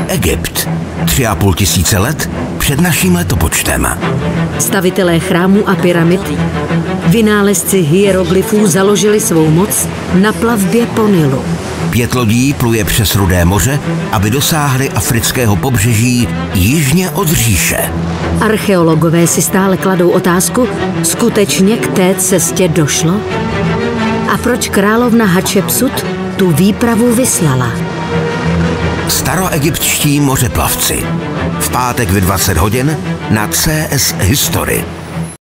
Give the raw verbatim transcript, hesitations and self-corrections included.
Egypt. Tři a půl tisíce let před naším letopočtem. Stavitelé chrámů a pyramid, vynálezci hieroglyfů založili svou moc na plavbě po Nilu. Pět lodí pluje přes Rudé moře, aby dosáhli afrického pobřeží jižně od říše. Archeologové si stále kladou otázku, skutečně k té cestě došlo? A proč královna Hatšepsut tu výpravu vyslala? Staroegyptští mořeplavci. V pátek ve dvacet hodin na C S History.